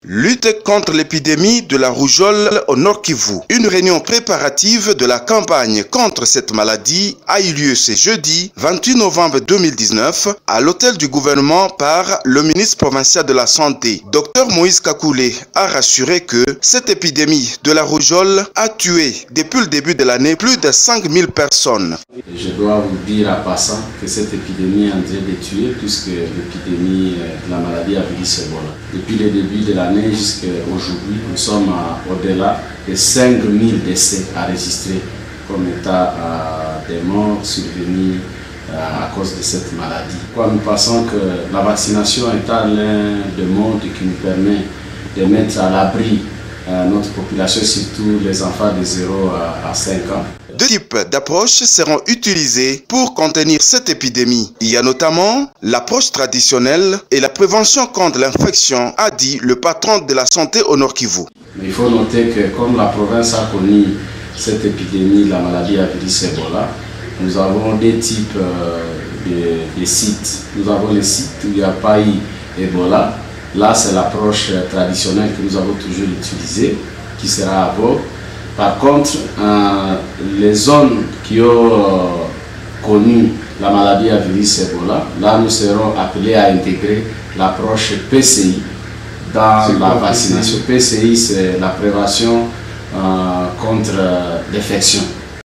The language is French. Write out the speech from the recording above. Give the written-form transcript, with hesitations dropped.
Lutte contre l'épidémie de la rougeole au Nord Kivu. Une réunion préparative de la campagne contre cette maladie a eu lieu ce jeudi 28 novembre 2019 à l'hôtel du gouvernement par le ministre provincial de la Santé. Dr Moïse Kakoulé a rassuré que cette épidémie de la rougeole a tué depuis le début de l'année plus de 5000 personnes. Je dois vous dire à passant que cette épidémie est en train de tuer puisque l'épidémie de la maladie à virus Ebola. Depuis le début de l'année jusqu'à aujourd'hui, nous sommes au-delà de 5000 décès enregistrés comme état des morts survenus à cause de cette maladie. Nous pensons que la vaccination est l'un des modes qui nous permet de mettre à l'abri notre population, surtout les enfants de 0 à 5 ans. Deux types d'approches seront utilisées pour contenir cette épidémie. Il y a notamment l'approche traditionnelle et la prévention contre l'infection, a dit le patron de la santé au Nord Kivu. Mais il faut noter que comme la province a connu cette épidémie de la maladie à virus Ebola, nous avons des types de sites. Nous avons les sites où il n'y a pas eu Ebola. Là, c'est l'approche traditionnelle que nous avons toujours utilisée, qui sera à vogue. Par contre, les zones qui ont connu la maladie à virus Ebola, là nous serons appelés à intégrer l'approche PCI dans la vaccination. PCI, c'est la prévention contre l'infection.